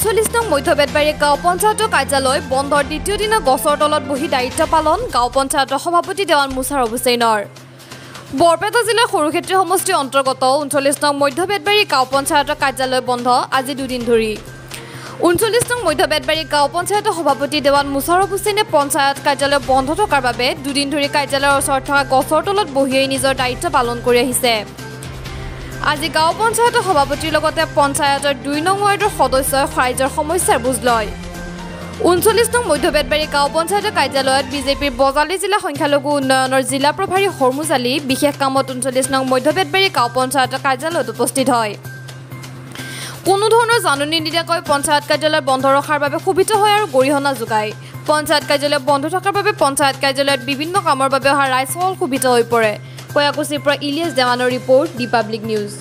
39 নং মধ্যবেদবাৰী গাঁও পঞ্চায়তৰ কাৰ্যালয় বন্ধৰ দ্বিতীয় দিনা গছৰ তলত বহি দায়িত্ব পালন গাঁও পঞ্চায়তৰ সভাপতি দেৱান মুছাৰফ হুছেইনৰ। বৰপেটা জিলাৰ সৰুক্ষেত্ৰী সমষ্টিৰ অন্তৰ্গত 39 নং মধ্যবেদবাৰী গাঁও পঞ্চায়তৰ কাৰ্যালয় বন্ধ আজি দুদিন ধৰি। 39 নং মধ্যবেদবাৰী গাঁও পঞ্চায়তৰ সভাপতি দেৱান মুছাৰফ হুছেইনে পঞ্চায়ত কাৰ্যালয় বন্ধ থকাৰ বাবে দুদিন ধৰি কাৰ্যালয়ৰ ওচৰত থকা গছৰ তলত বহিয়েই নিজৰ দায়িত্ব পালন কৰি আহিছে। আজি গাঁও পঞ্চায়তৰ সভাপতিৰ লগতে পঞ্চায়তৰ 2 নং ৱাৰ্ডৰ সদস্যই ৰাইজৰ সমস্যাৰ বুজ লয়। 39 নং মধ্যবেদবাৰী গাঁও পঞ্চায়তৰ কাৰ্যালয়ত বিজেপিৰ বজালী জিলা সংখ্যালঘু উন্নয়নৰ জিলা প্ৰভাৰী হৰমুজ আলী বিশেষ কামত 39 নং মধ্যবেদবাৰী গাঁও পঞ্চায়তৰ কাৰ্যালয়ত উপস্থিত হয়। কোনো ধৰণৰ জাননী নিদিয়াকৈ পঞ্চায়ত কাৰ্যালয় বন্ধ ৰখাৰ বাবে সুবিধা হয় আৰু গৰিহণা যোগায়। পঞ্চায়ত কাৰ্যালয় বন্ধ থকাৰ বাবে পঞ্চায়ত কাৰ্যালয়ত বিভিন্ন কামৰ বাবে অহা ৰাইজ সহজ সুবিধা হৈ পৰে। কয়াকুছিৰ পৰা ইলিয়াছ দেৱানৰ ৰিপৰ্ট, দি পাব্লিক নিউজ।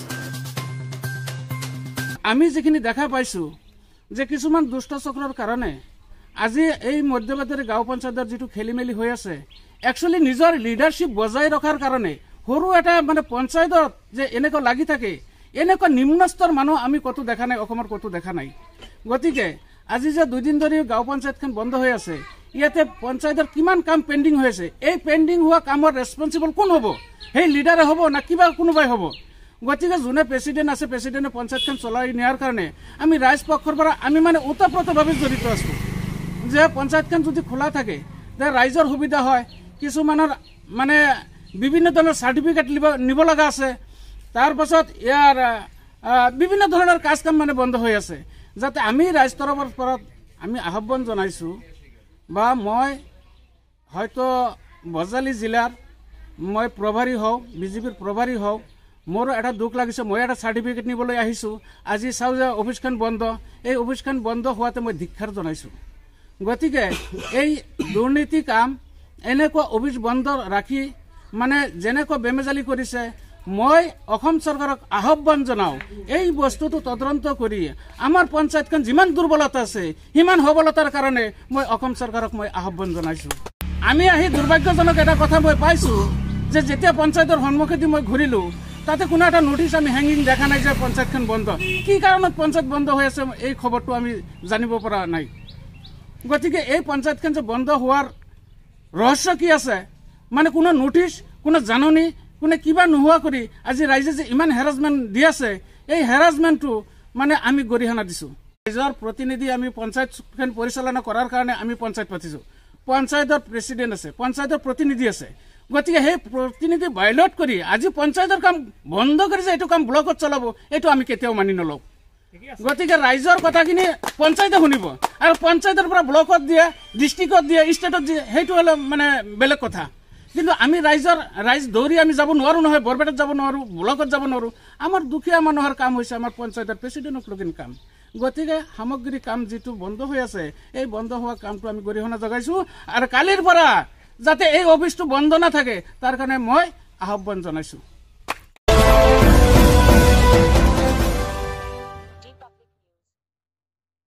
আমি যিখিনি দেখা পাইছোঁ যে কিছুমান দুষ্ট চক্ৰৰ কাৰণে আজি এই মধ্যবেদবাৰী গাঁও পঞ্চায়তৰ যিটো খেলি মেলি হৈ আছে, একচুৱেলি নিজৰ লিডাৰশ্বিপ বজাই ৰখাৰ কাৰণে সৰু এটা মানে পঞ্চায়তত যে এনেকুৱা লাগি থাকে, এনেকুৱা নিম্ন স্তৰ মানুহ আমি ক'তো দেখা নাই, অসমৰ ক'তো দেখা নাই। গতিকে আজি যে 2 দিন ধৰি গাঁও পঞ্চায়তখন বন্ধ হৈ আছে, ইয়াতে পঞ্চায়তৰ কিমান কাম পেণ্ডিং হৈ আছে, এই পেণ্ডিং হোৱা কামৰ ৰেছপনচিবল কোন হ'ব? সেই লিডাৰে হ'ব না কিবা কোনোবাই হ'ব? গতিকে যোনে প্ৰেচিডেণ্ট আছে, প্ৰেচিডেণ্টে পঞ্চায়তখন চলাই নিয়াৰ কাৰণে আমি ৰাইজ পক্ষৰ পৰা আমি মানে ওতঃপ্ৰোতভাৱে জড়িত আছোঁ যে পঞ্চায়তখন যদি খোলা থাকে যে ৰাইজৰ সুবিধা হয়। কিছুমানৰ মানে বিভিন্ন ধৰণৰ চাৰ্টিফিকেট নিব লগা আছে, তাৰপাছত ইয়াৰ বিভিন্ন ধৰণৰ কাজ কাম মানে বন্ধ হৈ আছে। যাতে আমি ৰাইজ তৰফৰ পৰা আমি আহ্বান জনাইছোঁ, বা মই হয়তো বজালী জিলাৰ মই প্ৰভাৰী হওঁ, বিজেপিৰ প্ৰভাৰী হওঁ, মোৰো এটা দুখ লাগিছে। মই এটা চাৰ্টিফিকেট নিবলৈ আহিছোঁ, আজি চাওঁ যে অফিচখন বন্ধ। এই অফিচখন বন্ধ হোৱাতে মই ধিক্ষাৰ জনাইছোঁ। গতিকে এই দুৰ্নীতি কাম এনেকুৱা অফিচ বন্ধ ৰাখি মানে যেনেকুৱা বেমেজালি কৰিছে, মই অসম চৰকাৰক আহ্বান জনাওঁ এই বস্তুটো তদন্ত কৰি আমাৰ পঞ্চায়তখন যিমান দুৰ্বলতা আছে সিমান সবলতাৰ কাৰণে মই অসম চৰকাৰক মই আহ্বান জনাইছোঁ। আমি আহি দুৰ্ভাগ্যজনক এটা কথা মই পাইছোঁ যে যেতিয়া পঞ্চায়তৰ সন্মুখেদি মই ঘূৰিলোঁ, তাতে কোনো এটা নটিচ আমি হেঙিং দেখা নাই যে পঞ্চায়তখন বন্ধ। কি কাৰণত পঞ্চায়ত বন্ধ হৈ আছে এই খবৰটো আমি জানিব পৰা নাই। গতিকে এই পঞ্চায়তখন যে বন্ধ হোৱাৰ ৰহস্য কি আছে? মানে কোনো নটিচ, কোনো জাননী, কোনে কিবা নোহোৱা কৰি আজি ৰাইজে যে ইমান হেৰাছমেণ্ট দি আছে, এই হেৰাছমেণ্টটো মানে আমি গৰিহণা দিছোঁ। ৰাইজৰ প্ৰতিনিধি আমি পঞ্চায়তখন পৰিচালনা কৰাৰ কাৰণে আমি পঞ্চায়ত পাতিছোঁ। পঞ্চায়তৰ প্ৰেচিডেণ্ট আছে, পঞ্চায়তৰ প্ৰতিনিধি আছে। গতিকে সেই প্ৰতিনিধি ভাইলেট কৰি আজি পঞ্চায়তৰ কাম বন্ধ কৰি যে এইটো কাম ব্লকত চলাব, এইটো আমি কেতিয়াও মানি নলওঁ। গতিকে ৰাইজৰ কথাখিনি পঞ্চায়তে শুনিব, আৰু পঞ্চায়তৰ পৰা ব্লকত দিয়ে, ডিষ্ট্ৰিক্টত দিয়ে, ষ্টেটত দিয়ে, সেইটো হ'লে মানে বেলেগ কথা। কিন্তু আমি ৰাইজ দৌৰি আমি যাব নোৱাৰোঁ নহয়, বৰপেটাত যাব নোৱাৰোঁ, ব্লকত যাব নোৱাৰোঁ। আমাৰ দুখীয়া মানুহৰ কাম হৈছে আমাৰ পঞ্চায়তৰ প্ৰেচিডেণ্টক লগিন কাম। গতিকে সামগ্ৰিক কাম যিটো বন্ধ হৈ আছে, এই বন্ধ হোৱা কামটো আমি গৰিহণা জগাইছোঁ। আৰু কালিৰ পৰা যাতে এই অফিচটো বন্ধ নাথাকে তাৰ কাৰণে মই আহ্বান জনাইছোঁ।